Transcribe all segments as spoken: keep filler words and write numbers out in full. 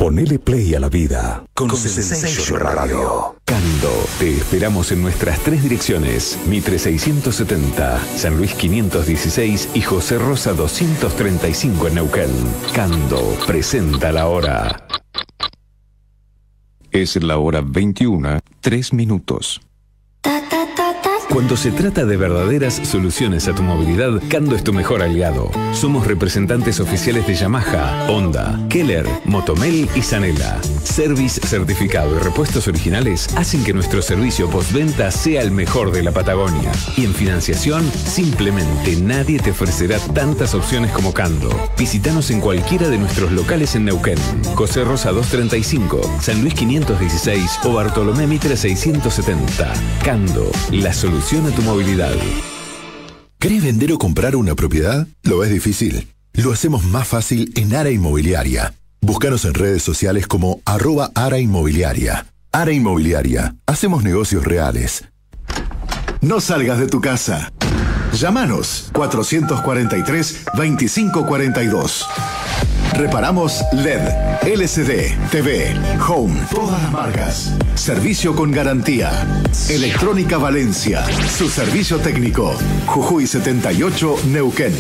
Ponele play a la vida con, con Sensation Radio. Cando. Te esperamos en nuestras tres direcciones: Mitre seiscientos setenta, San Luis quinientos dieciséis y José Rosa doscientos treinta y cinco en Neuquén. Cando presenta la hora. Es la hora veintiuna, tres minutos. Cuando se trata de verdaderas soluciones a tu movilidad, Cando es tu mejor aliado. Somos representantes oficiales de Yamaha, Honda, Keller, Motomel y Sanela. Service certificado y repuestos originales hacen que nuestro servicio postventa sea el mejor de la Patagonia. Y en financiación, simplemente nadie te ofrecerá tantas opciones como Cando. Visítanos en cualquiera de nuestros locales en Neuquén, José Rosa doscientos treinta y cinco, San Luis quinientos dieciséis o Bartolomé Mitre seiscientos setenta. Cando, la solución a tu movilidad. ¿Querés vender o comprar una propiedad? ¿Lo ves difícil? Lo hacemos más fácil en Ara Inmobiliaria. Búscanos en redes sociales como arroba Ara Inmobiliaria. Ara Inmobiliaria. Hacemos negocios reales. No salgas de tu casa. Llámanos cuatrocientos cuarenta y tres, veinticinco cuarenta y dos. Reparamos L E D, L C D, T V, Home, todas las marcas. Servicio con garantía. Electrónica Valencia. Su servicio técnico. Jujuy setenta y ocho, Neuquén.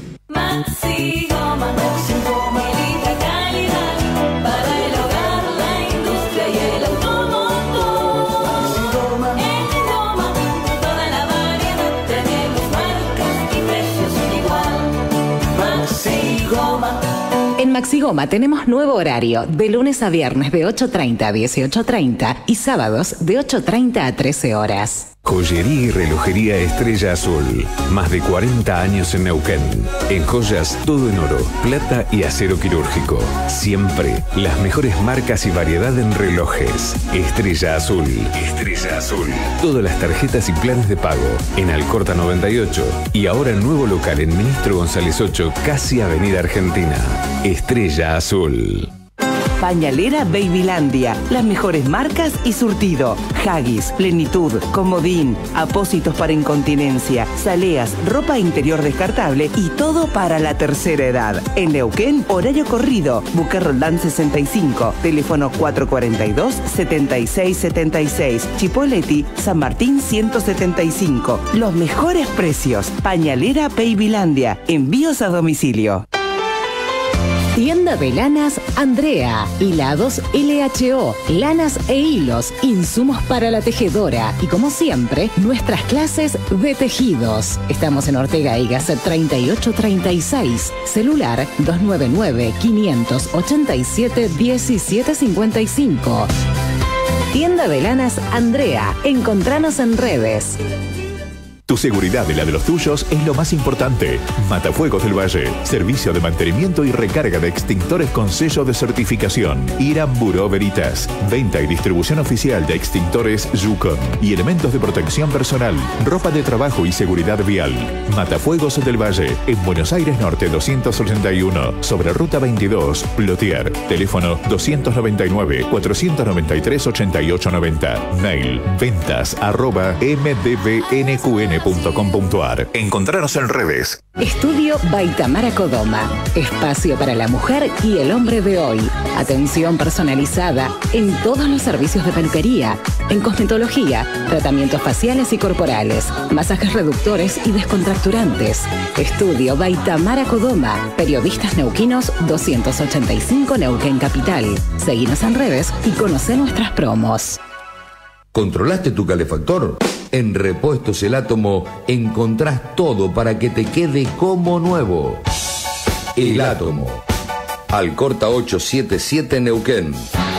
Maxi Goma, Maxi Goma, linda calidad para el hogar, la industria y el automotor. Maxi Goma, en Goma, toda la variedad, tenemos marcas y precios igual. Maxi Goma. En Maxi Goma tenemos nuevo horario, de lunes a viernes de ocho treinta a dieciocho treinta y sábados de ocho treinta a trece horas. Joyería y relojería Estrella Azul. Más de cuarenta años en Neuquén. En joyas, todo en oro, plata y acero quirúrgico. Siempre las mejores marcas y variedad en relojes. Estrella Azul. Estrella Azul. Todas las tarjetas y planes de pago. En Alcorta noventa y ocho. Y ahora nuevo local en Ministro González ocho, casi Avenida Argentina. Estrella Azul. Pañalera Babylandia, las mejores marcas y surtido. Haggis, Plenitud, Comodín, apósitos para incontinencia, saleas, ropa interior descartable y todo para la tercera edad. En Neuquén, horario corrido, Buque Roldán sesenta y cinco, teléfono cuatrocientos cuarenta y dos, setenta y seis setenta y seis, Chipoleti, San Martín ciento setenta y cinco. Los mejores precios. Pañalera Babylandia, envíos a domicilio. Tienda de lanas Andrea, hilados L H O, lanas e hilos, insumos para la tejedora y como siempre, nuestras clases de tejidos. Estamos en Ortega y Gasset treinta y ocho treinta y seis, celular dos nueve nueve, cinco ocho siete, uno siete cinco cinco. Tienda de lanas Andrea, encontranos en redes. Tu seguridad y la de los tuyos es lo más importante. Matafuegos del Valle. Servicio de mantenimiento y recarga de extintores con sello de certificación. Iran Buró Veritas. Venta y distribución oficial de extintores Yukon y elementos de protección personal. Ropa de trabajo y seguridad vial. Matafuegos del Valle. En Buenos Aires Norte doscientos ochenta y uno. Sobre Ruta veintidós. Plotier. Teléfono doscientos noventa y nueve, cuatrocientos noventa y tres, ochenta y ocho noventa. Mail. Ventas arroba m d b n q n punto com punto a r. Encontraros en redes. Estudio Baitamara Codoma. Espacio para la mujer y el hombre de hoy. Atención personalizada en todos los servicios de peluquería, en cosmetología, tratamientos faciales y corporales, masajes reductores y descontracturantes. Estudio Baitamara Codoma. Periodistas neuquinos doscientos ochenta y cinco Neuquén Capital. Seguinos en redes y conoce nuestras promos. ¿Controlaste tu calefactor? En Repuestos El Átomo encontrás todo para que te quede como nuevo. El Átomo. Alcorta ochocientos setenta y siete Neuquén.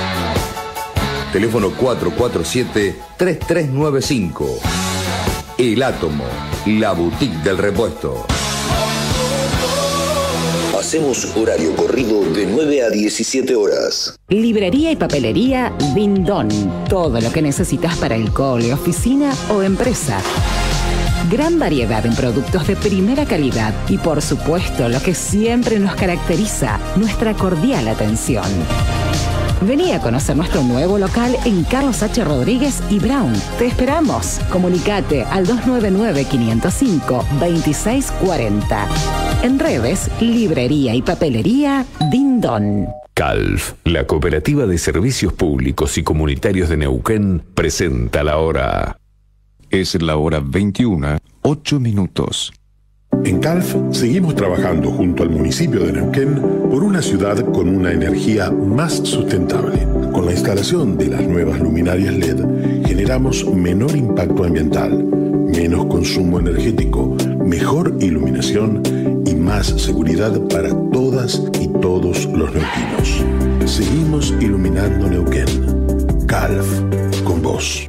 Teléfono cuatro cuatro siete, tres tres nueve cinco. El Átomo, la boutique del repuesto. Hacemos horario corrido de nueve a diecisiete horas. Librería y papelería Dindon. Todo lo que necesitas para el cole, oficina o empresa. Gran variedad en productos de primera calidad y por supuesto lo que siempre nos caracteriza, nuestra cordial atención. Vení a conocer nuestro nuevo local en Carlos H. Rodríguez y Brown. Te esperamos. Comunicate al dos nueve nueve, cinco cero cinco, dos seis cuatro cero. En redes, librería y papelería Dindon. Calf, la Cooperativa de Servicios Públicos y Comunitarios de Neuquén, presenta la hora. Es la hora veintiuna, ocho minutos. En Calf seguimos trabajando junto al municipio de Neuquén por una ciudad con una energía más sustentable. Con la instalación de las nuevas luminarias L E D generamos menor impacto ambiental, menos consumo energético, mejor iluminación y más seguridad para todas y todos los neuquinos. Seguimos iluminando Neuquén. Calf, con vos.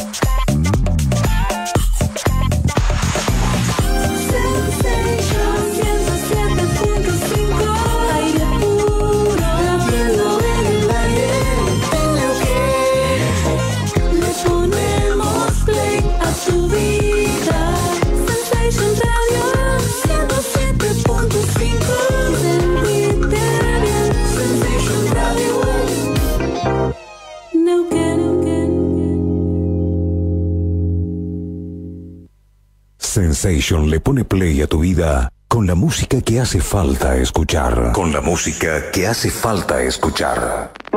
Sensation le pone play a tu vida con la música que hace falta escuchar. Con la música que hace falta escuchar.